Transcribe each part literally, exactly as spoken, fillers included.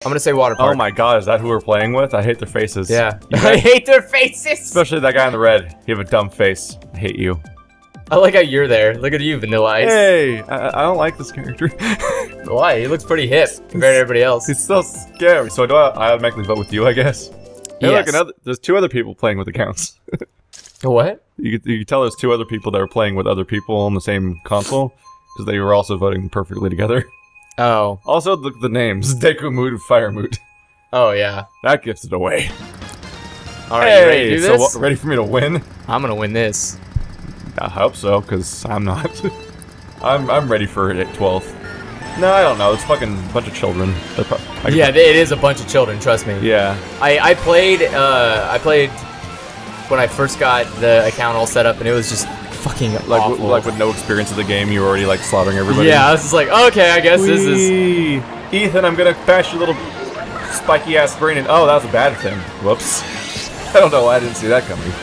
I'm gonna say water park. Oh my god, is that who we're playing with? I hate their faces. Yeah. I hate their faces! Especially that guy in the red. You have a dumb face. I hate you. I like how you're there. Look at you, Vanilla Ice. Hey! I, I don't like this character. Why? He looks pretty hip compared to everybody else. He's so scary. So do I, I automatically vote with you, I guess? Hey, Yes. look, another, there's two other people playing with accounts. What? You could, you could tell there's two other people that are playing with other people on the same console, because they were also voting perfectly together. Oh. Also, the, the names. Deku Mood and Fire Mood. Oh, yeah. That gives it away. Alright, hey, you ready to do so this? what, ready for me to win? I'm gonna win this. I hope so, because I'm not. I'm, I'm ready for it at twelfth. No, I don't know. It's fucking a bunch of children. I, Yeah, it is a bunch of children, trust me. Yeah. I, I played, uh, I played when I first got the account all set up, and it was just fucking Like, awful. like with no experience of the game, you were already like slaughtering everybody. Yeah, I was just like, okay, I guess this is... Whee! Ethan, I'm gonna bash your little spiky ass brain and oh, that was a bad thing. Whoops. I don't know why I didn't see that coming.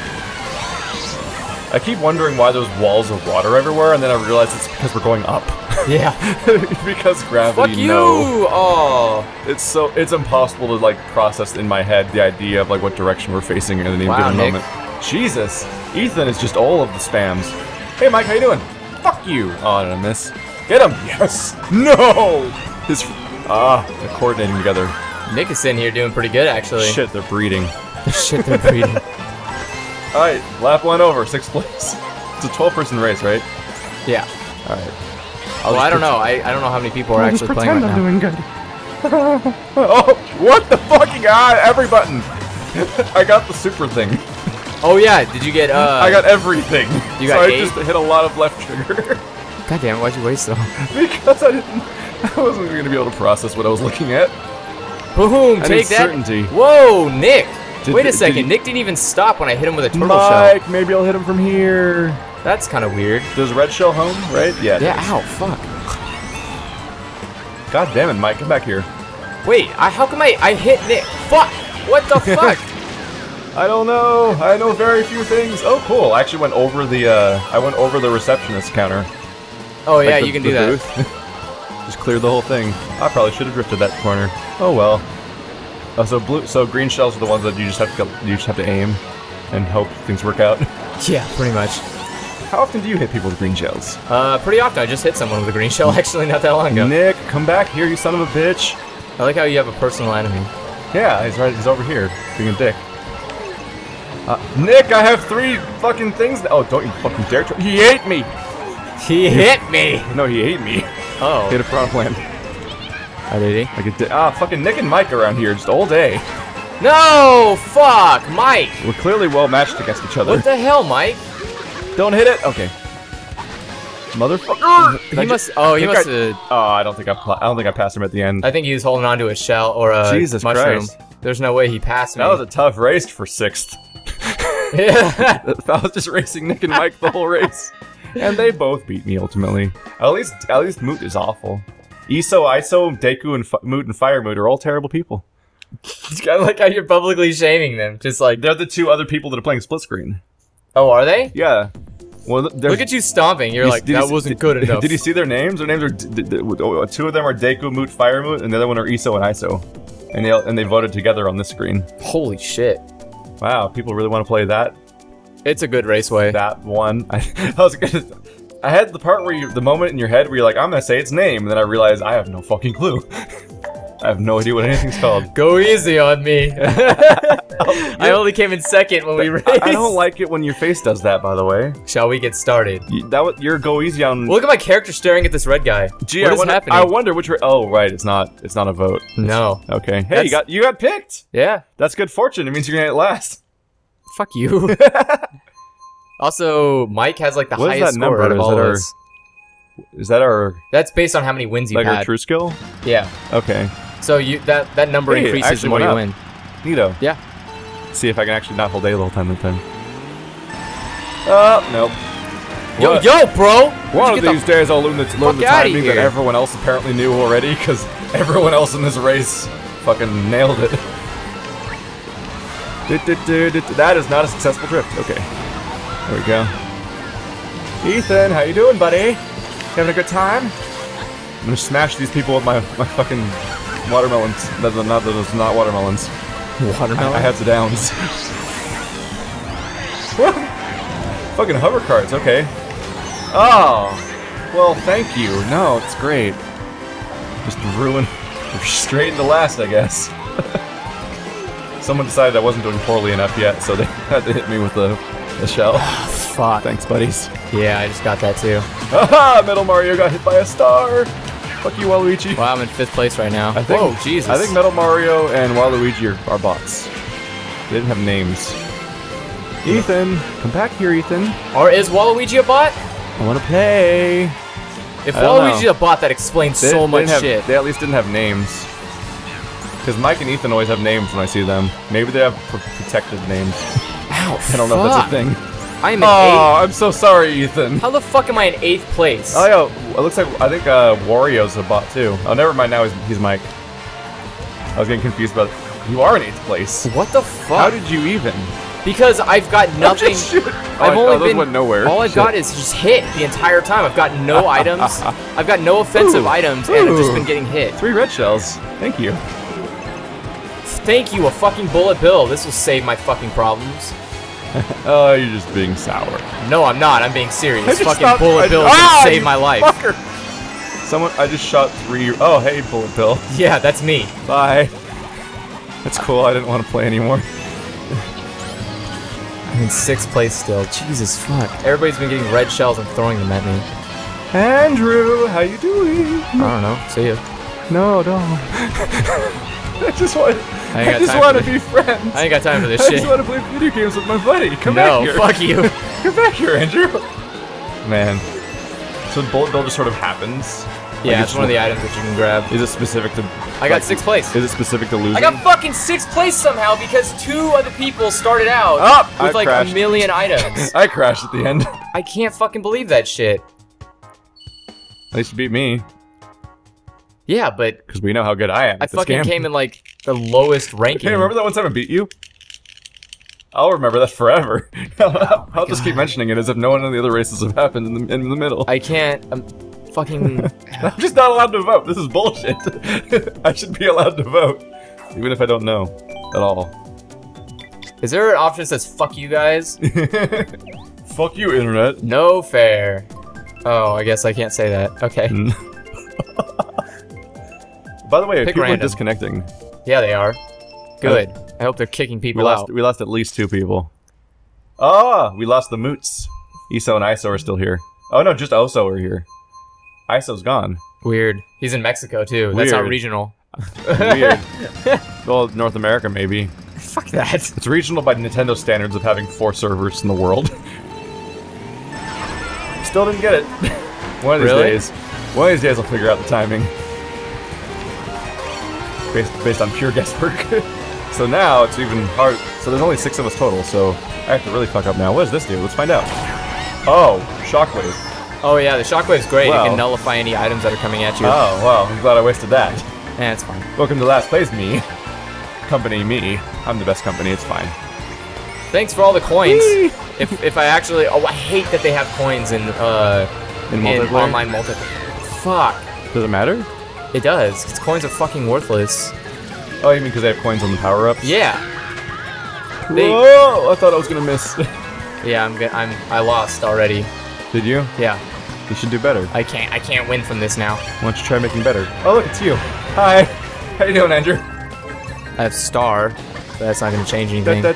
I keep wondering why there's walls of water everywhere, and then I realize it's because we're going up. Yeah. Because gravity, Fuck you! no. Oh. It's so, it's impossible to like process in my head the idea of like what direction we're facing at any Wow, given Nick. moment. Jesus. Ethan is just all of the spams. Hey Mike, how you doing? Fuck you. Oh, did I miss? Get him! Yes! No! His, ah, they're coordinating together. Nick is sitting here doing pretty good, actually. Shit, they're breeding. Shit, they're breeding. Alright, lap one over, sixth place. It's a twelve person race, right? Yeah. Alright. Well, I don't know. I, I don't know how many people are actually playing right now. doing good. Oh, what the fucking ah, every button! I got the super thing. Oh yeah, did you get uh I got everything. You got so eight? I just hit a lot of left trigger. God damn it, why'd you waste though? Because I didn't I wasn't gonna be able to process what I was looking at. Boom, I take need that. certainty. Whoa, Nick! Did- Wait a did second, you- Nick didn't even stop when I hit him with a turtle Mike, shell. maybe I'll hit him from here. That's kind of weird. Does red shell home, right? Yeah. it Yeah, does. ow, fuck. God damn it, Mike, come back here. Wait, I, how come I, I hit Nick? Fuck! What the fuck? I don't know. I know very few things. Oh, cool. I actually went over the, uh, I went over the receptionist counter. Oh yeah, Like the- you can the do that. booth. Just cleared the whole thing. I probably should have drifted that corner. Oh well. Oh, so blue, so green shells are the ones that you just have to, go, you just have to aim and hope things work out. Yeah, pretty much. How often do you hit people with green shells? Uh, pretty often. I just hit someone with a green shell actually not that long ago. Nick, come back here, you son of a bitch. I like how you have a personal enemy. Yeah, he's right. He's over here, being a dick. Uh, Nick, I have three fucking things. Oh, don't you fucking dare! Try he ate me. He hit me! No, he ate me. Oh. Hit a front plant. Oh, did he? Like a di ah, fucking Nick and Mike around here just all day. No! Fuck! Mike! We're clearly well matched against each other. What the hell, Mike? Don't hit it. Okay. Motherfucker. He must. Oh, he think must I- have. Oh, I don't think I. I don't think I passed him at the end. I think he was holding on to a shell or a Jesus mushroom. Christ. There's no way he passed me. That was a tough race for sixth. Yeah. I was just racing Nick and Mike the whole race, and they both beat me ultimately. At least, at least Moot is awful. Iso, Iso, Deku, and F Moot and Fire Moot are all terrible people. It's kind of like how you're publicly shaming them. Just like, They're the two other people that are playing split screen. oh, are they? Yeah. Well, Look at you stomping. You're You- like, did you that see- wasn't did- good enough. Did you see their names? Their names are d d d oh, two of them are Deku, Moot, Fire Moot, and the other one are Iso and Iso, and they and they voted together on this screen. Holy shit. Wow, people really want to play that. It's a good raceway. That one. I, I was gonna. I had the part where you, the moment in your head where you're like, I'm gonna say its name, and then I realized I have no fucking clue. I have no idea what anything's called. Go easy on me. I only came in second when we raced. I, I don't like it when your face does that. By the way, Shall we get started? you, that was you're go easy on. Look at my character staring at this red guy. Gee, what I is wonder, happening? I wonder which. Ra oh, right. It's not. It's not a vote. No. Okay. Hey, That's- you got you got picked. Yeah. That's good fortune. It means you're gonna get last. Fuck you. Also, Mike has like the What is highest that score number? out of Is all that of our- us. Is that our That's based on how many wins you've like our had. true skill? Yeah. Okay. So you that that number Hey, increases the actually more you went up. win. Neato. Yeah. See if I can actually not hold A the whole time that time. Oh, nope. Yo, What? yo, bro. One Where'd of you get these days I'll learn the, learn the fuck outta timing that here. everyone else apparently knew already, because everyone else in this race fucking nailed it. That is not a successful drift. Okay. There we go. Ethan, how you doing, buddy? Having a good time? I'm gonna smash these people with my, my fucking watermelons. That are not those not watermelons. Watermelon? I, I have the downs. What? Fucking hover carts, okay. Oh, well, thank you. No, it's great. Just ruin, straight into last, I guess. Someone decided I wasn't doing poorly enough yet, so they had to hit me with the, the shell. Fuck. Thanks, buddies. Yeah, I just got that too. Haha! Metal Mario got hit by a star! Fuck you, Waluigi. Wow, I'm in fifth place right now. I think, Whoa, Jesus. I think Metal Mario and Waluigi are, are bots. They didn't have names. Ethan! Come back here, Ethan. Or is Waluigi a bot? I wanna play! If I don't Waluigi's know. a bot, that explains They, so they much didn't have- shit. They at least didn't have names. Because Mike and Ethan always have names when I see them. Maybe they have pr protected names. Ow, I don't know if that's a thing. I am in Oh, eighth. I'm so sorry, Ethan. How the fuck am I in eighth place? Oh, yeah, it looks like, I think uh, Wario's a bot too. Oh, never mind, now he's, he's Mike. I was getting confused about, you are in eighth place. What the fuck? How did you even? Because I've got nothing. Shit. I've oh, only oh, those been went nowhere. All I've Shit. got is just hit the entire time. I've got no items. I've got no offensive Ooh. items, and I've just Ooh. been getting hit. Three red shells. Thank you. Thank you, a fucking bullet bill. This will save my fucking problems. Oh, you're just being sour. No, I'm not. I'm being serious. I just Fucking stopped- bullet I- bill Ah, can save you my life. Fucker. Someone, I just shot three. Oh, hey, bullet bill. Yeah, that's me. Bye. That's cool. I didn't want to play anymore. I'm in sixth place still. Jesus fuck. Everybody's been getting red shells and throwing them at me. Andrew, how you doing? I don't know. See ya. No, no. I just want. I ain't I, got just time want for to this. be friends. I ain't got time for this I shit. just want to play video games with my buddy. Come No, back here. fuck you. Come back here, Andrew. Man. So bullet bill just sort of happens. Yeah, Like it's one of the items that you can grab. Is it specific to? I got sixth place. Is it specific to losing? I got fucking sixth place somehow because two other people started out Oh, with I like crashed. a million items. I crashed at the end. I can't fucking believe that shit. At least you beat me, Yeah, but because we know how good I am. I at this fucking game. came in like the lowest ranking. Hey, remember that one time I beat you? I'll remember that forever. I'll, I'll just keep mentioning it as if no one of the other races have happened in the, in the middle. I can't. I'm fucking. I'm just not allowed to vote. This is bullshit. I should be allowed to vote, even if I don't know at all. Is there an option that says "fuck you guys"? Fuck you, internet. No fair. Oh, I guess I can't say that. Okay. By the way, Pick people are random. disconnecting. Yeah, they are. Good. I hope they're kicking We people lost. out. We lost at least two people. Ah, we lost the moots. Iso and Iso are still here. Oh no, just Oso are here. Iso's gone. Weird. He's in Mexico too. That's not Weird. regional. Weird. Well, North America maybe. Fuck that. It's regional by Nintendo standards of having four servers in the world. Still didn't get it. One of these Really? days. One of these days I'll figure out the timing. Based, based on pure guesswork. So now it's even hard. So there's only six of us total, so I have to really fuck up now. What does this do? Let's find out. Oh, shockwave. Oh yeah, the shockwave's great. Wow. It can nullify any items that are coming at you. Oh, well, I'm glad I wasted that. Eh, it's fine. Welcome to last place, me. Company, me. I'm the best company, it's fine. Thanks for all the coins. Whee! if if I actually, oh, I hate that they have coins in uh In in multiplayer? online multiplayer. Fuck. Does it matter? It does. 'Cause coins are fucking worthless. Oh, you mean because they have coins on the power-ups? Yeah. They, Whoa! I thought I was gonna miss. yeah, I'm good. I'm. I lost already. Did you? Yeah. You should do better. I can't. I can't win from this now. Why don't you try making better? Oh, look, it's you. Hi. How you doing, Andrew? I have star. But that's not gonna change anything. Oh,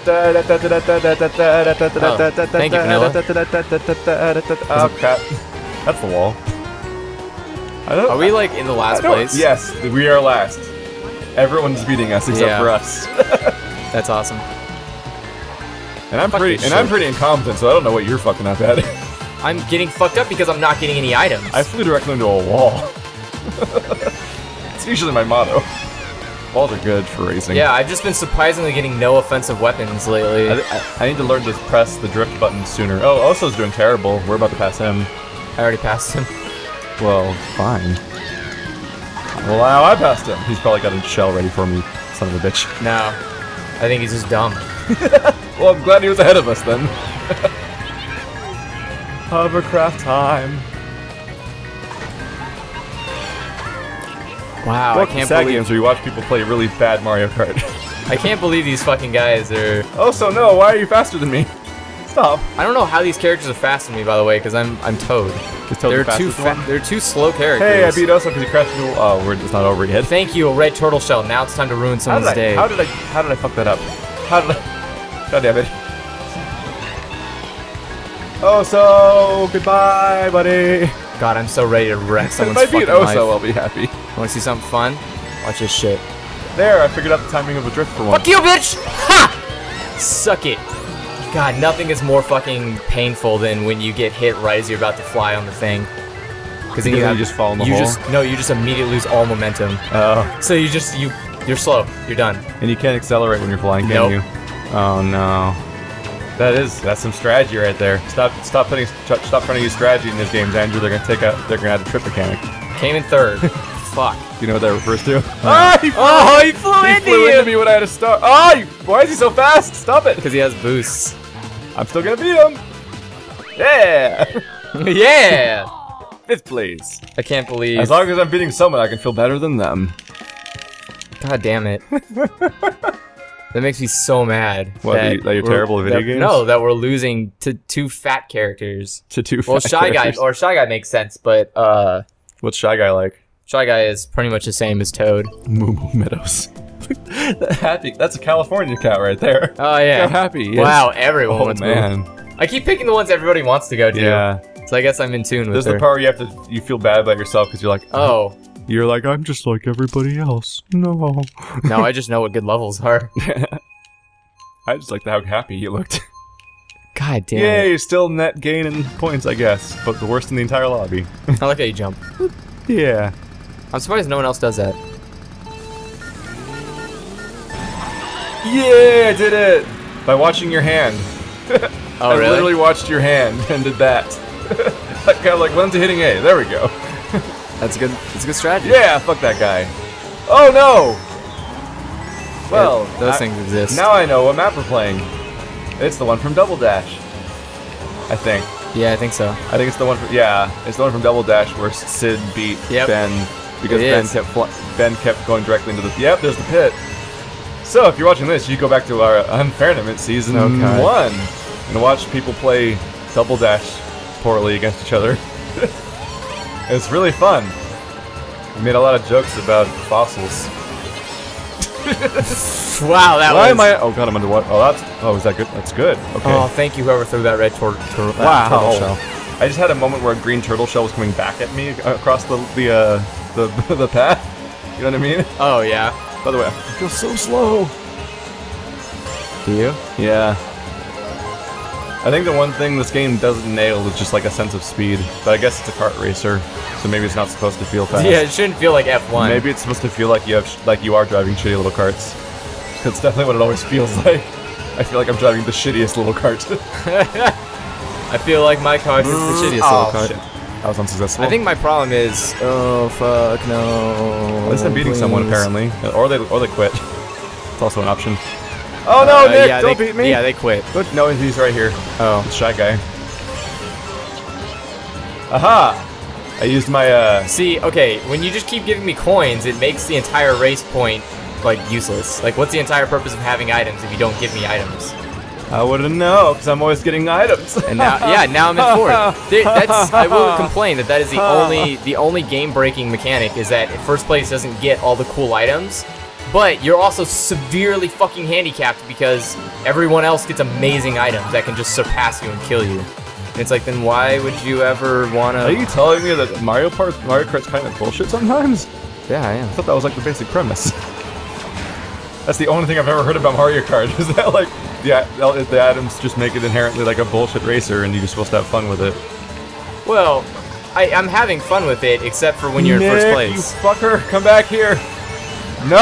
thank you, Vanilla. Oh, crap. That's the wall. I don't, Are we like in the I last don't- place? Yes, we are last. Everyone's beating us except Yeah. for us. That's awesome. And I'm Fuck pretty this and I'm shit. pretty incompetent, so I don't know what you're fucking up at. I'm getting fucked up because I'm not getting any items. I flew directly into a wall. It's usually my motto. Walls are good for racing. Yeah, I've just been surprisingly getting no offensive weapons lately. I, I, I need to learn to press the drift button sooner. Oh, Oso's doing terrible. We're about to pass him. I already passed him. Well, fine. Well, now I passed him. He's probably got a shell ready for me, son of a bitch. No. I think he's just dumb. Well, I'm glad he was ahead of us then. Hovercraft time. Wow, Well, I can't sad believe games where you watch people play really bad Mario Kart. I can't believe these fucking guys are. Oh, so no, why are you faster than me? Stop. I don't know how these characters are faster than me, by the way, because I'm I'm Toad. Is Toad They're the too fastest fa one? They're too slow characters. Hey, I beat us up because you crashed into. Oh, we're it's not over yet. Thank you, a red turtle shell. Now it's time to ruin How someone's did I? day. How did I? How did I fuck that up? How did I? God damn it. Oh, so goodbye, buddy. God, I'm so ready to wreck someone's If I beat fucking life. Oso, I'll be happy. Want to see something fun? Watch this shit. There, I figured out the timing of the drift for one. Fuck you, bitch! Ha! Suck it. God, nothing is more fucking painful than when you get hit right as you're about to fly on the thing. Because then Because you, have, you just fall in the you hole? Just, no, you just immediately lose all momentum. Oh. So you just, you, you're slow. You're done. And you can't accelerate when you're flying, can Nope. you? Oh no. That is that's some strategy right there. Stop stop putting stop trying to use strategy in these games, Andrew. They're gonna take out they're gonna add a trip mechanic. Came in third. Fuck. Do you know what that refers to? Ah, he flew, Oh, he flew he into flew you! into me when I had to start. Ah, you- why is he so fast? Stop it! Because he has boosts. I'm still gonna beat him. Yeah. Yeah! Fifth place. I can't believe. As long as I'm beating someone, I can feel better than them. God damn it. That makes me so mad. What, that that you- that you're we're- terrible at video that- games? No, that we're losing to two fat characters. To two. Well, fat Shy Guy, characters. or Shy Guy makes sense, but uh, What's Shy Guy like? Shy Guy is pretty much the same as Toad. Moo Moo Meadows. Happy. That's a California cat right there. Oh yeah. Look how happy he is. Wow, everyone Oh wants man. Moo. I keep picking the ones everybody wants to go to. Yeah. So I guess I'm in tune with There's her. the part where you have to, you feel bad about yourself because you're like, Oh. You're like, I'm just like everybody else. No. No, I just know what good levels are. I just like how happy he looked. God damn Yay, it. still net gain in points, I guess, but the worst in the entire lobby. I like how you jump. Yeah. I'm surprised no one else does that. Yeah, I did it! By watching your hand. Oh, I really? literally watched your hand and did that. Like, kind of like, when's it hitting A? There we go. That's a good. That's a good strategy. Yeah, fuck that guy. Oh no! Well, Yeah, those I- things exist. Now I know what map we're playing. It's the one from Double Dash. I think. Yeah, I think so. I think it's the one from, yeah, it's the one from Double Dash where Sid beat Yep. Ben because It Ben is. kept fl Ben kept going directly into the. Yep, there's the pit. So if you're watching this, you go back to our Unfairnament season Okay. one and watch people play Double Dash poorly against each other. It's really fun. We made a lot of jokes about fossils. Wow, that Why was. am I? Oh god, I'm underwater. Oh, that's. Oh, is that good? That's good. Okay. Oh, thank you, whoever threw that red tor tur that Wow. turtle shell. I just had a moment where a green turtle shell was coming back at me across the the uh, the the path. You know what I mean? Oh yeah. By the way, I feel so slow. Do you? Yeah. I think the one thing this game doesn't nail is just like a sense of speed. But I guess it's a kart racer, so maybe it's not supposed to feel fast. Yeah, it shouldn't feel like F one. Maybe it's supposed to feel like you have sh like you are driving shitty little carts. That's definitely what it always feels like. I feel like I'm driving the shittiest little cart. I feel like my cart is the shittiest Oh, little cart. shit. That was unsuccessful. I think my problem is. Oh fuck no. At least I'm beating please. someone apparently, or they or they quit. It's also an option. Oh no, Uh, Nick! yeah, Don't they, beat me! Yeah, they quit. Look, no, he's right here. Oh. It's Shy Guy. Aha! I used my uh. See, okay, when you just keep giving me coins, it makes the entire race point like useless. Like, what's the entire purpose of having items if you don't give me items? I wouldn't know because I'm always getting items. And now, yeah, now I'm in fourth. There- That's I will complain that that is the only the only game-breaking mechanic is that first place doesn't get all the cool items, but you're also severely fucking handicapped because everyone else gets amazing items that can just surpass you and kill you. And it's like, then why would you ever wanna? Are you telling me that Mario Kart Mario Kart's kind of bullshit sometimes? Yeah, I am. I thought that was like the basic premise. That's the only thing I've ever heard about Mario Kart is that like the the items just make it inherently like a bullshit racer and you're just supposed to have fun with it. Well, I, I'm having fun with it, except for when you're Nick, in first you place. fucker, come back here. No!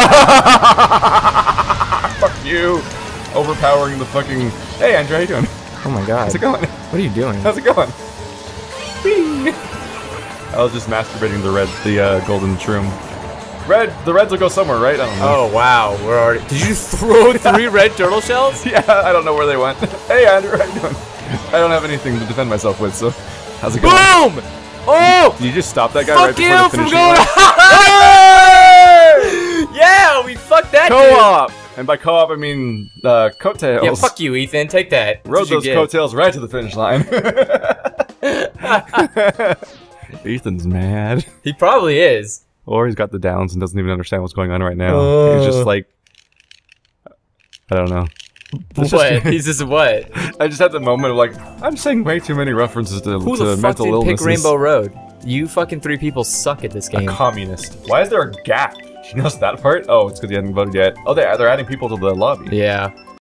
Fuck you. Overpowering the fucking... Hey, Andrew, how you doing? Oh my god. How's it going? What are you doing? How's it going? Whee! I was just masturbating the red, the uh, golden shroom. Red, the reds will go somewhere, right? I don't know. Oh wow, we're already. Did you throw three red turtle shells? Yeah, I don't know where they went. Hey, Andrew, how you doing? I don't have anything to defend myself with, so how's it going? Boom! Oh! Did you just stop that guy Fuck right before you the from finishing going. line? Yeah, we fucked that Co-op! And by co-op, I mean uh, coattails. dude. Yeah, fuck you, Ethan. Take that. That's Rode what you those get. coattails right to the finish line. Ethan's mad. He probably is. Or he's got the downs and doesn't even understand what's going on right now. Uh. He's just like... I don't know. It's What? just- He's just what? I just had the moment of like, I'm saying way too many references to, Who to the fuck mental did illnesses. pick Rainbow Road? You fucking three people suck at this A game. communist. Why is there a gap? She knows that part? Oh, it's because you hadn't voted yet. Oh, they, they're adding people to the lobby. Yeah.